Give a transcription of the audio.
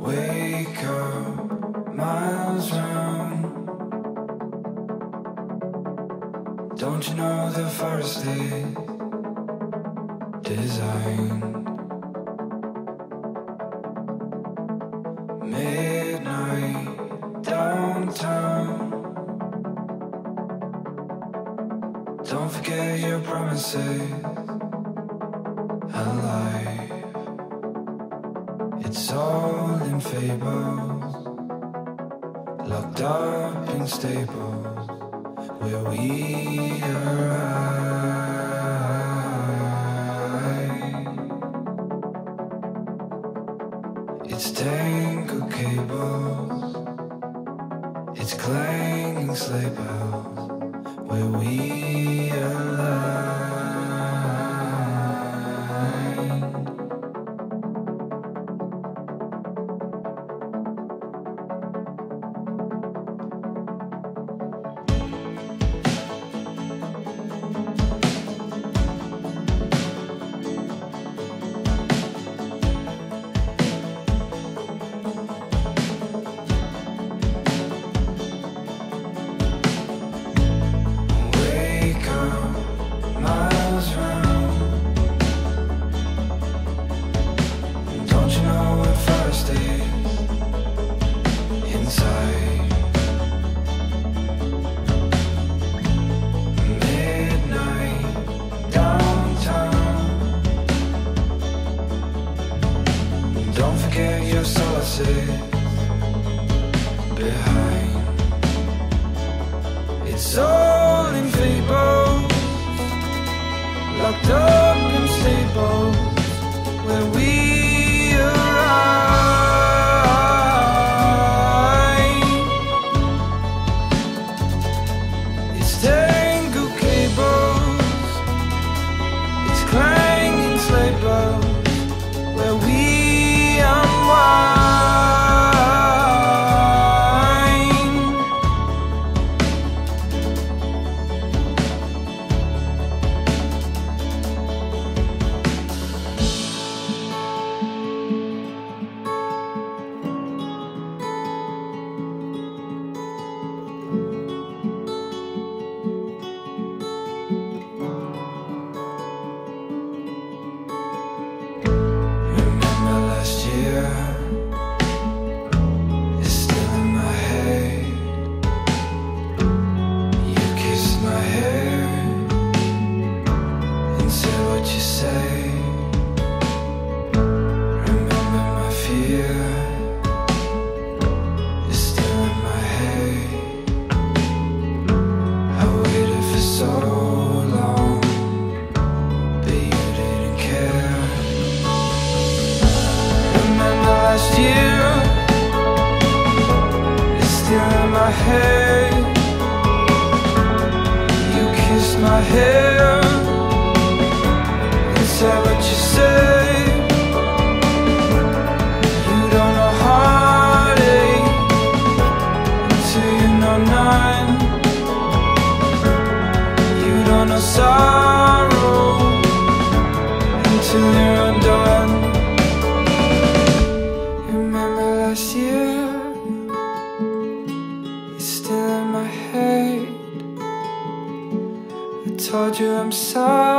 Wake up, miles round. Don't you know the forest is designed? Midnight downtown. Don't forget your promises. Alive. It's all in fables, locked up in stables, where we arrive. It's tangled cables, it's clanging sleigh bells, where we align. Don't forget your solace behind. It's all in fables, locked up in stables, where we arrive. It's tangled cables, it's clanging sleigh bells, where we unwind. Remember last year, it's still in my head. You kissed my hair and said what you say. Remember my fear, it's still in my head. I waited for so long, but you didn't care. Remember last year, it's still in my head. You kissed my hair and said what you say. You don't know heartache until you know none. You don't know sorrow until you're undone. Remember last year, it's still in my head. I told you I'm sorry.